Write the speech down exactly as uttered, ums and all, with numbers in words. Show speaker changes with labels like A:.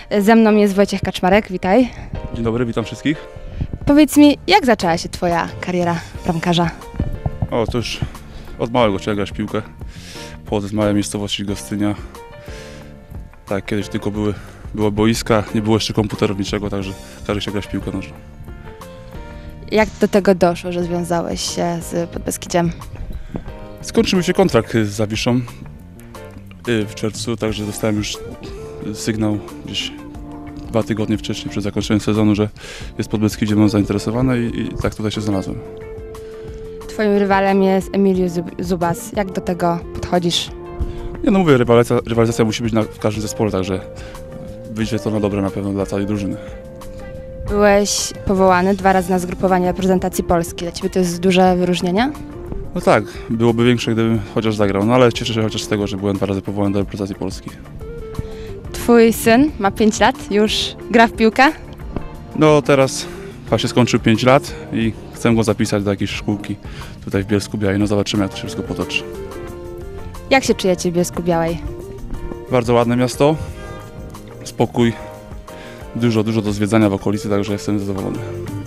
A: Ze mną jest Wojciech Kaczmarek, witaj.
B: Dzień dobry, witam wszystkich.
A: Powiedz mi, jak zaczęła się twoja kariera bramkarza?
B: O, to już od małego chciałem grać w piłkę. Pochodzę z małej miejscowości Gostynia. Tak, kiedyś tylko były, były boiska, nie było jeszcze komputerów, niczego, także każdy chciał grać w piłkę nożną.
A: Jak do tego doszło, że związałeś się z Podbeskidziem?
B: Skończył mi się kontrakt z Zawiszą w czerwcu, także dostałem już sygnał gdzieś dwa tygodnie wcześniej, przed zakończeniem sezonu, że jest Podbeskidziem zainteresowany i, i tak tutaj się znalazłem.
A: Twoim rywalem jest Emilio Zubas. Jak do tego podchodzisz?
B: Ja no mówię, rywalizacja, rywalizacja musi być na, w każdym zespole, także wyjdzie to na dobre na pewno dla całej drużyny.
A: Byłeś powołany dwa razy na zgrupowanie reprezentacji Polski. Dla ciebie to jest duże wyróżnienie?
B: No tak, byłoby większe, gdybym chociaż zagrał, no ale cieszę się chociaż z tego, że byłem dwa razy powołany do reprezentacji Polski.
A: Twój syn ma pięć lat, już gra w piłkę?
B: No teraz właśnie skończył pięć lat i chcę go zapisać do jakiejś szkółki tutaj w Bielsku-Białej, no zobaczymy, jak to się wszystko potoczy.
A: Jak się czujecie w Bielsku-Białej?
B: Bardzo ładne miasto, spokój, dużo, dużo do zwiedzania w okolicy, także jestem zadowolony.